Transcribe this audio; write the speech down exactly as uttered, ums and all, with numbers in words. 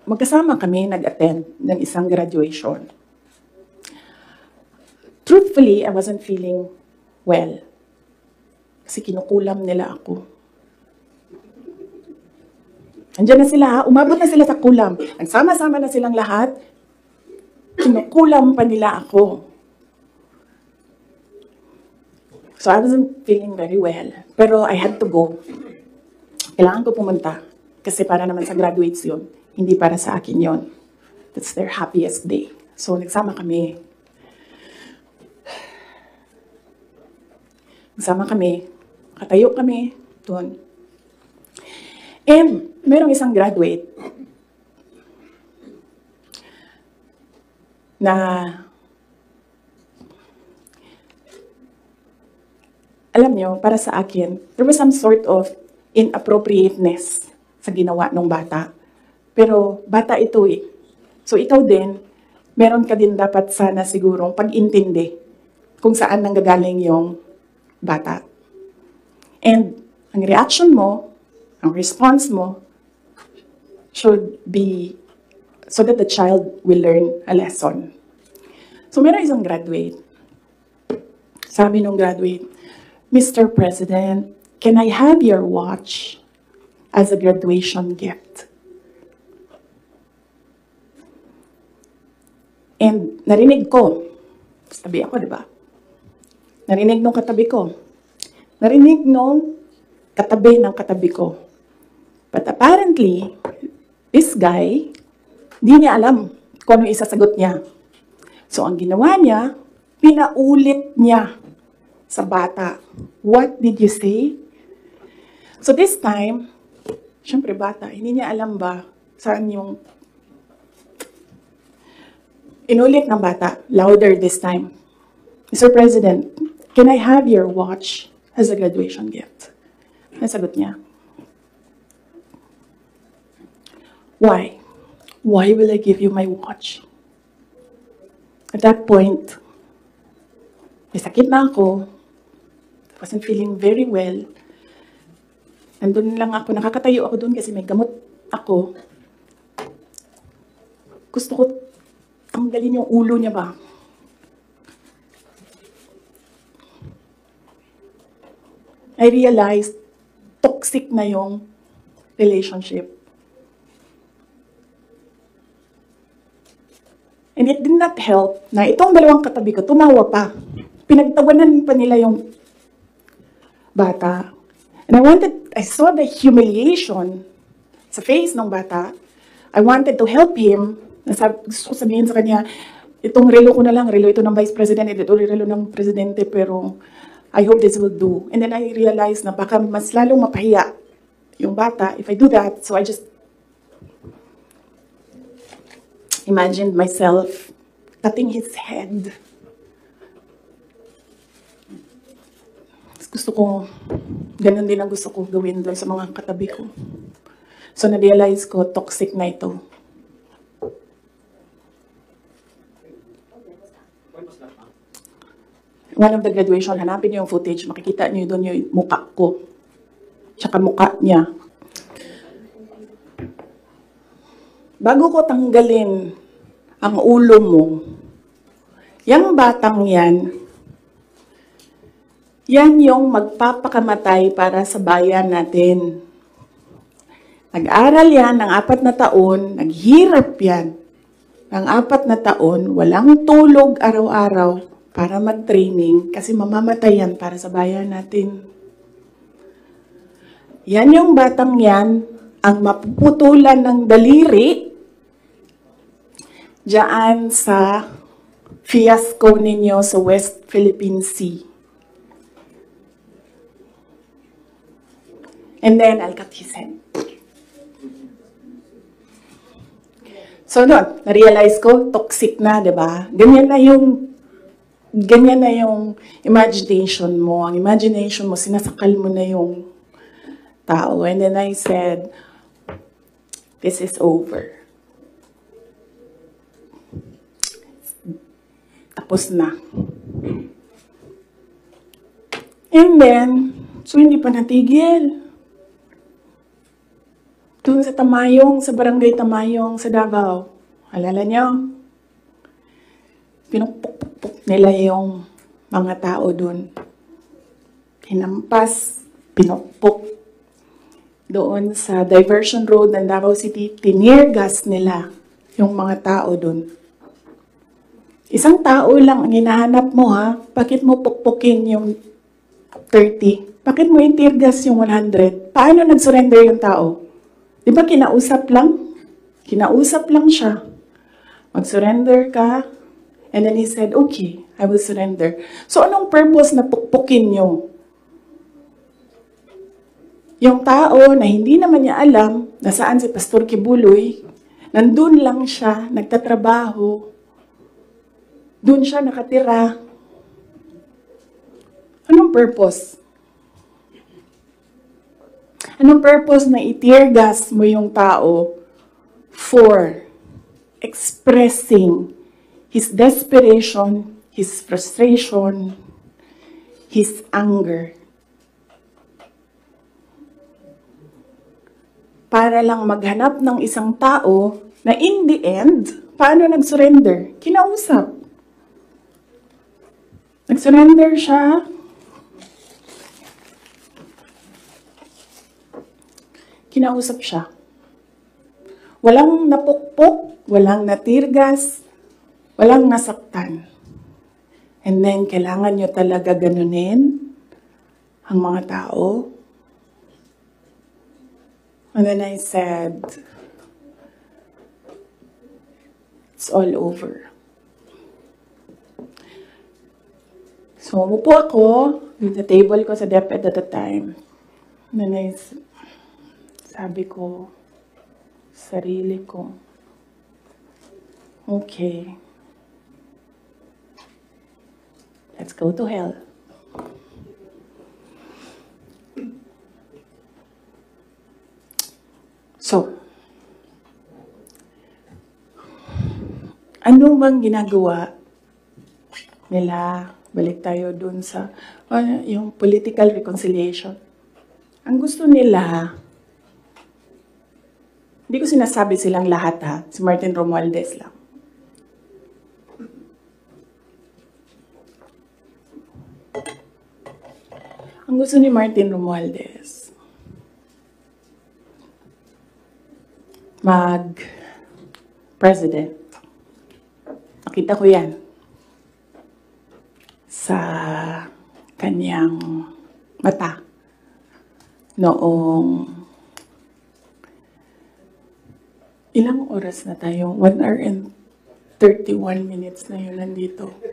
magkasama kami nag-attend ng isang graduation. Truthfully, I wasn't feeling well. Kasi kinukulam nila ako. Andiyan na sila, ha? Umabot na sila sa kulam. Nagsama-sama na silang lahat. Kinukulam pa nila ako. So I wasn't feeling very well. Pero I had to go. Kailangan ko pumunta. Kasi para naman sa graduates yun. Hindi para sa akin yun. That's their happiest day. So nagsama kami. Nagsama kami. Katayo kami doon. And merong isang graduate na alam nyo, para sa akin, there was some sort of inappropriateness sa ginawa ng bata. Pero bata ito eh. So ikaw din, meron ka din dapat sana sigurong pag-intindi kung saan nanggagaling yung bata. And ang reaction mo, ang response mo, should be so that the child will learn a lesson. So meron isang graduate. Sabi nung graduate, Mister President, can I have your watch as a graduation gift? And narinig ko, sabi ako, di ba? Narinig nung katabi ko. Narinig nung katabi ng katabi ko. But apparently, this guy, di niya alam kung ano isasagot niya. So ang ginawa niya, pinaulit niya sa bata. What did you say? So this time, syempre bata, hindi niya alam ba saan yung inulit ng bata, louder this time. Mister President, can I have your watch as a graduation gift? Nasagot niya. Why? Why will I give you my watch? At that point, may sakit na ako. I wasn't feeling very well. Nandun lang ako, nakakatayo ako dun kasi may gamot ako. Gusto ko tanggalin yung ulo niya ba? I realized toxic na yung relationship. And it did not help na itong dalawang katabi ko, tumawa pa. Pinagtawanan pa nila yung bata. And I wanted, I saw the humiliation sa face ng bata. I wanted to help him. Nasab, gusto ko sabihin sa kanya, itong relo ko na lang, relo ito ng Vice President, ito relo ng Presidente, pero I hope this will do. And then I realized na baka mas lalong mapahiya yung bata if I do that. So I just imagined myself cutting his head. Gusto ko, ganun din ang gusto ko gawin doon sa mga katabi ko. So na-realize ko, toxic na ito. One of the graduation, hanapin niyo yung footage, makikita niyo doon yung mukha ko. Tsaka mukha niya. Bago ko tanggalin ang ulo mo, yung batang yan, yan yung magpapakamatay para sa bayan natin. Nag-aral yan ng apat na taon, naghirap yan ng apat na taon, walang tulog araw-araw para mag-training kasi mamamatay yan para sa bayan natin. Yan yung batang yan, ang mapuputulan ng daliri diyan sa fiasco ninyo sa West Philippine Sea. And then, I'll cut his head. So, doon, na-realize ko, toxic na, di ba? Ganyan na yung, ganyan na yung imagination mo. Ang imagination mo, sinasakal mo na yung tao. And then I said, this is over. Tapos na. And then, so hindi pa natigil. Doon sa Tamayong, sa barangay Tamayong, sa Davao. Alala niyo? Pinupuk-puk nila yung mga tao doon. Hinampas, pinupuk. Doon sa Diversion Road ng Davao City, tinirgas nila yung mga tao doon. Isang tao lang ang hinahanap mo ha, bakit mo pukpukin yung thirty? Bakit mo itirgas yung one hundred? Paano nag-surrender yung tao? Di ba kinausap lang? Kinausap lang siya. Mag-surrender ka. And then he said, okay, I will surrender. So anong purpose na pukpukin nyo? Yung tao na hindi naman niya alam na saan si Pastor Kibuloy, nandun lang siya, nagtatrabaho, dun siya nakatira. Anong purpose? Anong purpose na i-tear gas mo yung tao for expressing his desperation, his frustration, his anger? Para lang maghanap ng isang tao na in the end, paano nag-surrender? Kinausap. Nag-surrender siya. Kinausap siya. Walang napukpok, walang natirgas, walang nasaktan. And then, kailangan nyo talaga ganunin ang mga tao. And then I said, it's all over. So, umupo ako with the table ko sa DepEd at the time. And then I sabi ko, sarili ko, okay, let's go to hell. So, ano bang ginagawa nila? Balik tayo dun sa uh, yung political reconciliation. Ang gusto nila, hindi ko sinasabi silang lahat ha, si Martin Romualdez lang. Ang gusto ni Martin Romualdez, mag-president. Nakita ko yan sa kanyang mata noong ilang oras na tayo? one hour and thirty-one minutes na yun nandito.